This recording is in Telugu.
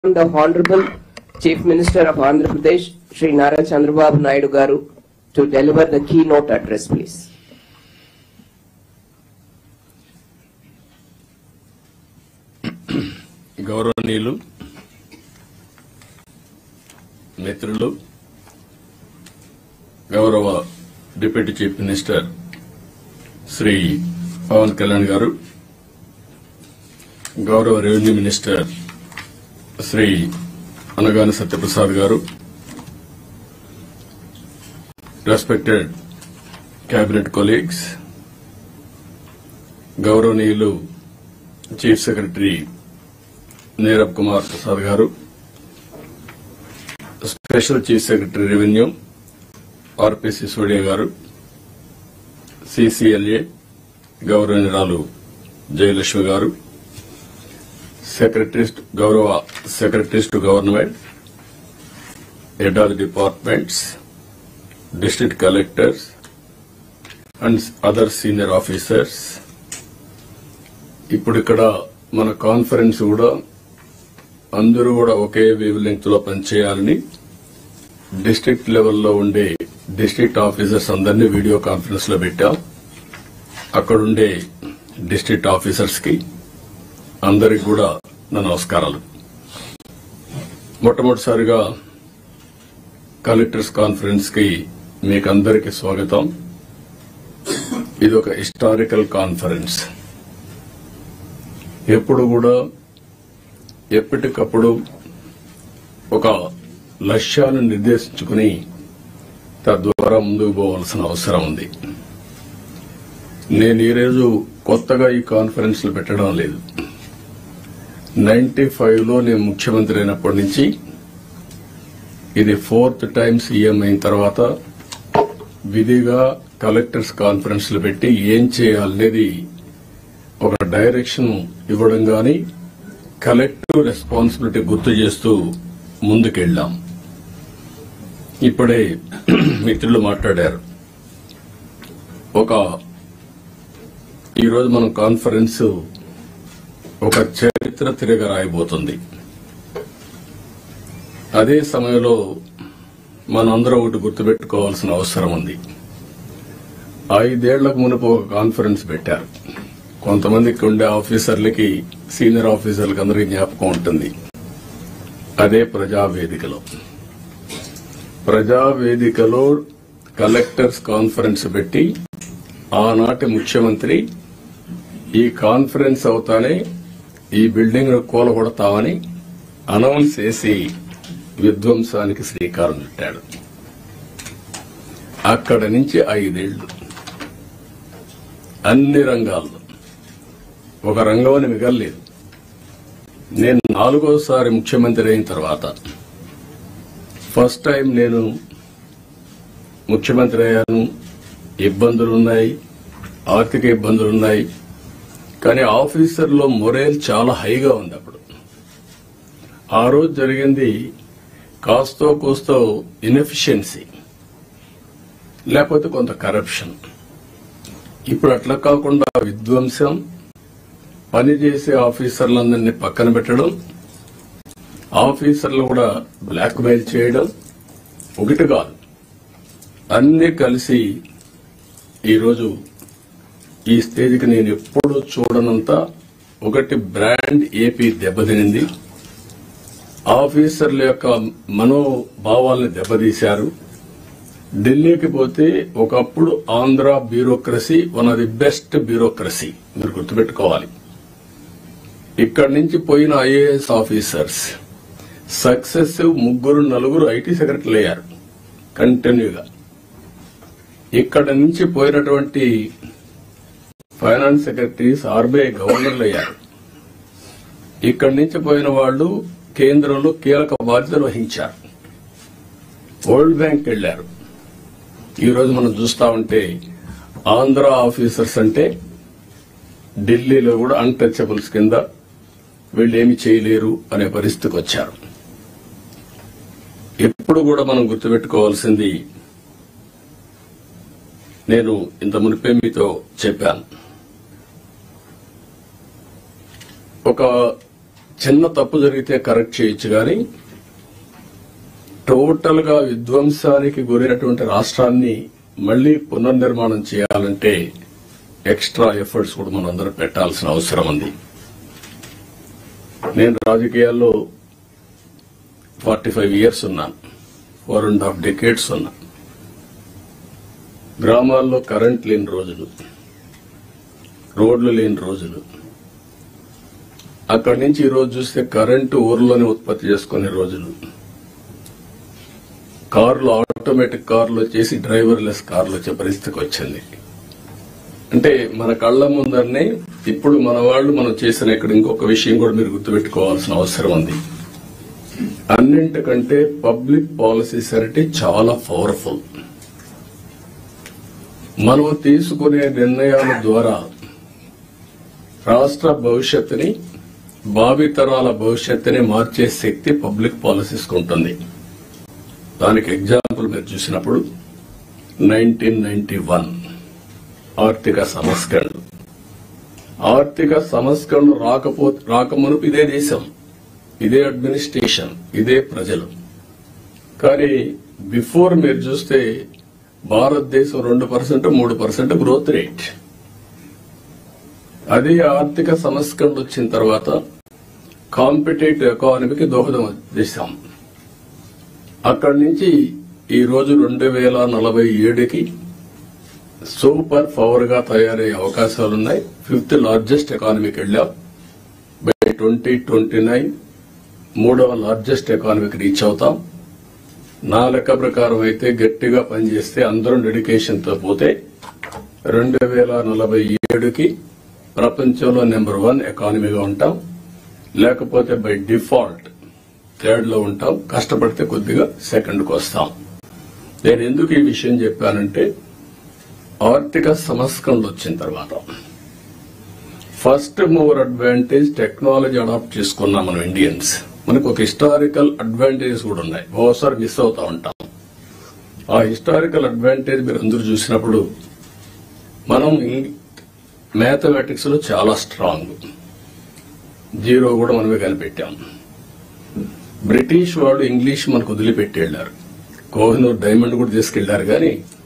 The Honorable Chief Minister of Andhra Pradesh, Shri Nara Chandrababu Naidu Garu, to deliver the keynote address, please. గౌరవనీయులు మిత్రులు గౌరవ deputy chief minister Shri Pawan Kalyan garu, గౌరవ revenue minister Shri Anagani Satyaprasad garu, respected cabinet colleagues, గౌరవనీయులు chief secretary Neerab Kumar Prasad garu, special chief secretary revenue RP Sisodia garu, CCLA గౌరవనీయురాలు జయలక్ష్మి గారు, గౌరవ secretaries to government, head of the departments, district collectors and other senior officers. ఇప్పుడు ఇక్కడ మన కాన్ఫరెన్స్ కూడా అందరూ కూడా ఒకే వేవ్ లెంగ్త్ లో పనిచేయాలని డిస్ట్రిక్ట్ లెవెల్లో ఉండే డిస్ట్రిక్ట్ ఆఫీసర్స్ అందరినీ వీడియో కాన్ఫరెన్స్ లో పెట్టాం. అక్కడుండే డిస్ట్రిక్ట్ ఆఫీసర్స్ కి అందరికి కూడా నా నమస్కారాలు. మొట్టమొదటిసారిగా కలెక్టర్స్ కాన్ఫరెన్స్ కి మీకందరికీ స్వాగతం. ఇది ఒక హిస్టారికల్ కాన్ఫరెన్స్. ఎప్పుడు కూడా ఎప్పటికప్పుడు ఒక లక్ష్యాన్ని నిర్దేశించుకుని తద్వారా ముందుకు పోవాల్సిన అవసరం ఉంది. నేను ఈరోజు కొత్తగా ఈ కాన్ఫరెన్స్ లో పెట్టడం లేదు. 95లో నేను ముఖ్యమంత్రి అయినప్పటి నుంచి ఇది 4th టైం సీఎం అయిన తర్వాత విధిగా కలెక్టర్స్ కాన్ఫరెన్స్ లో పెట్టి ఏం చేయాలనేది ఒక డైరెక్షన్ ఇవ్వడం గాని కలెక్టివ్ రెస్పాన్సిబిలిటీ గుర్తు చేస్తూ ముందుకెళ్లాం. ఇప్పుడే మిత్రులు మాట్లాడారు. ఈరోజు మన కాన్ఫరెన్స్ ఒక చరిత్ర తిరగ రాయబోతుంది. అదే సమయంలో మనందరం ఒకటి గుర్తుపెట్టుకోవాల్సిన అవసరం ఉంది. 5 ఏళ్లకు మునుపు ఒక కాన్ఫరెన్స్ పెట్టారు. కొంతమందికి ఉండే ఆఫీసర్లకి, సీనియర్ ఆఫీసర్లకి అందరికీ జ్ఞాపకం ఉంటుంది. అదే ప్రజావేదికలో కలెక్టర్స్ కాన్ఫరెన్స్ పెట్టి ఆనాటి ముఖ్యమంత్రి ఈ కాన్ఫరెన్స్ అవుతానే ఈ బిల్డింగ్ కూలగొడతామని అనౌన్స్ చేసి విధ్వంసానికి శ్రీకారం చుట్టాడు. అక్కడి నుంచి 5 ఏళ్లు అన్ని రంగాల్లో ఒక రంగం అని మిగల్లేదు. నేను 4వసారి ముఖ్యమంత్రి అయిన తర్వాత ఫస్ట్ టైం నేను ముఖ్యమంత్రి అయ్యాను. ఇబ్బందులున్నాయి, ఆర్థిక ఇబ్బందులున్నాయి. కానీ ఆఫీసర్లో మొరేల్ చాలా హైగా ఉంది. అప్పుడు ఆ రోజు జరిగింది కాస్తో కూస్తో ఇన్ఎఫిషియన్సీ, లేకపోతే కొంత కరప్షన్. ఇప్పుడు అట్లా కాకుండా విధ్వంసం, పనిచేసే ఆఫీసర్లందరినీ పక్కన పెట్టడం, ఆఫీసర్లు కూడా బ్లాక్ మెయిల్ చేయడం, ఒకటి కాదు అన్నీ కలిసి ఈరోజు ఈ స్టేజ్కి నేను ఎప్పుడూ చూడనంత ఒకటి బ్రాండ్ ఏపీ దెబ్బతినింది. ఆఫీసర్ల యొక్క మనోభావాల్ని దెబ్బతీశారు. ఢిల్లీకి పోతే ఒకప్పుడు Andhra bureaucracy one of the best bureaucracy, మీరు గుర్తుపెట్టుకోవాలి. ఇక్కడి నుంచి పోయిన ఐఏఎస్ ఆఫీసర్స్ సక్సెసివ్ 3-4 ఐటీ సెక్రటరీలు అయ్యారు కంటిన్యూగా. ఇక్కడ నుంచి పోయినటువంటి ఫైనాన్స్ సెక్రటరీస్ ఆర్బీఐ గవర్నర్లు అయ్యారు. ఇక్కడి నుంచి పోయిన వాళ్లు కేంద్రంలో కీలక బాధ్యతలు వహించారు. వరల్డ్ బ్యాంక్ వెళ్లారు. ఈరోజు మనం చూస్తా ఉంటే ఆంధ్ర ఆఫీసర్స్ అంటే ఢిల్లీలో కూడా అన్టచబుల్స్ కింద వీళ్ళేమి చేయలేరు అనే పరిస్థితికి వచ్చారు. ఎప్పుడు కూడా మనం గుర్తుపెట్టుకోవాల్సింది, నేను ఇంత మునిపే మీతో చెప్పాను, ఒక చిన్న తప్పు జరిగితే కరెక్ట్ చేయొచ్చు కానీ టోటల్ గా విధ్వంసానికి గురైనటువంటి రాష్ట్రాన్ని మళ్లీ పునర్నిర్మాణం చేయాలంటే ఎక్స్ట్రా ఎఫర్ట్స్ కూడా మనందరం పెట్టాల్సిన అవసరం ఉంది. నేను రాజకీయాల్లో 45 ఇయర్స్ ఉన్నాను, 4.5 decades ఉన్నా. గ్రామాల్లో కరెంట్ లేని రోజులు, రోడ్లు లేని రోజులు, అక్కడి నుంచి ఈ రోజు చూస్తే కరెంటు ఊర్లోనే ఉత్పత్తి చేసుకునే రోజులు, కార్లు ఆటోమేటిక్ కార్లు వచ్చేసి డ్రైవర్లెస్ కార్లు వచ్చే పరిస్థితికి వచ్చింది. అంటే మన కళ్ల ముందరనే ఇప్పుడు మన వాళ్ళు మనం చేసిన ఇక్కడ ఇంకొక విషయం కూడా మీరు గుర్తుపెట్టుకోవాల్సిన అవసరం ఉంది. అన్నింటికంటే పబ్లిక్ పాలసీస్ అంటే చాలా పవర్ఫుల్. మనం తీసుకునే నిర్ణయాల ద్వారా రాష్ట్ర భవిష్యత్తుని, భావితరాల భవిష్యత్తుని మార్చే శక్తి పబ్లిక్ పాలసీస్ కు ఉంటుంది. దానికి ఎగ్జాంపుల్ మీరు చూసినప్పుడు 1991 ఆర్థిక సంస్కరణలు రాకమునుపు ఇదే దేశం, ఇదే అడ్మినిస్ట్రేషన్, ఇదే ప్రజలు. కానీ బిఫోర్ మీరు చూస్తే భారతదేశం 2%, 3% గ్రోత్ రేట్. అదే ఆర్థిక సంస్కరణలు వచ్చిన తర్వాత కాంపిటేటివ్ ఎకానమీకి దోహదం చేశాం. అక్కడి నుంచి ఈ రోజు 2047కి సూపర్ పవర్ గా తయారయ్యే అవకాశాలున్నాయి. 5th లార్జెస్ట్ ఎకానమీకి వెళ్ళాం. బై 2029 3వ లార్జెస్ట్ ఎకానమీకి రీచ్ అవుతాం. నా లెక్క ప్రకారం అయితే గట్టిగా పనిచేస్తే అందరం డెడికేషన్ తో పోతే 2047కి ప్రపంచంలో నెంబర్ 1 ఎకానమీగా ఉంటాం. లేకపోతే బై డిఫాల్ట్ 3rd లో ఉంటాం. కష్టపడితే కొద్దిగా 2nd కు వస్తాం. నేను ఎందుకు ఈ విషయం చెప్పానంటే ఆర్థిక సంస్కరణలు వచ్చిన తర్వాత first mover advantage technology adopt చేసుకున్నాం మనం ఇండియన్స్. మనకు ఒక హిస్టారికల్ అడ్వాంటేజెస్ కూడా ఉన్నాయి, ఓసారి మిస్ అవుతా ఉంటాం. ఆ హిస్టారికల్ అడ్వాంటేజ్ మీరు అందరూ చూసినప్పుడు మనం మ్యాథమెటిక్స్ లో చాలా స్ట్రాంగ్, 0 కూడా మనమే కనిపెట్టాం. బ్రిటిష్ వాళ్ళు ఇంగ్లీష్ మనకు వదిలిపెట్టి వెళ్లారు. కోహినూర్ డైమండ్ కూడా తీసుకెళ్లారు, కానీ